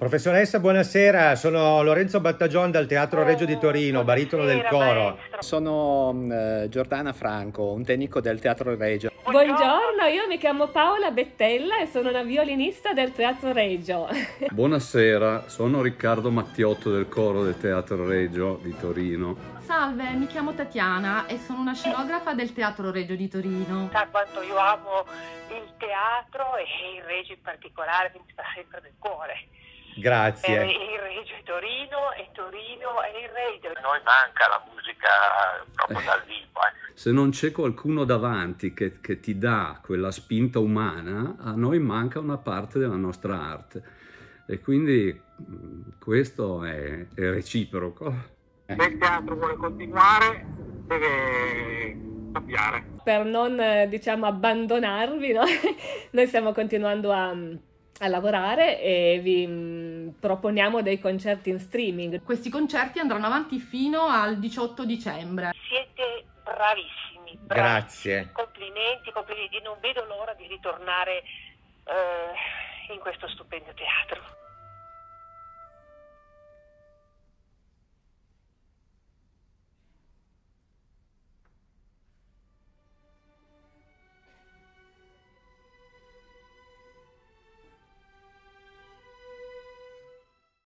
Professoressa, buonasera, sono Lorenzo Battagion dal Teatro Regio di Torino, baritono del coro. Maestro. Sono Giordana Franco, un tecnico del Teatro Regio. Buongiorno, io mi chiamo Paola Bettella e sono una violinista del Teatro Regio. Buonasera, sono Riccardo Mattiotto del coro del Teatro Regio di Torino. Salve, mi chiamo Tatiana e sono una scenografa del Teatro Regio di Torino. Sa quanto io amo il teatro e il Regio in particolare, mi sta sempre nel cuore. Grazie. Il Regio è Torino e Torino è il Regio. A noi manca la musica proprio dal vivo. Se non c'è qualcuno davanti che ti dà quella spinta umana, a noi manca una parte della nostra arte. E quindi questo è reciproco. Se il teatro vuole continuare, deve cambiare. Per non, diciamo, abbandonarvi, no? Noi stiamo continuando a lavorare e vi proponiamo dei concerti in streaming. Questi concerti andranno avanti fino al 18 dicembre. Siete bravissimi. Grazie. Complimenti, complimenti. Non vedo l'ora di ritornare in questo stupendo teatro.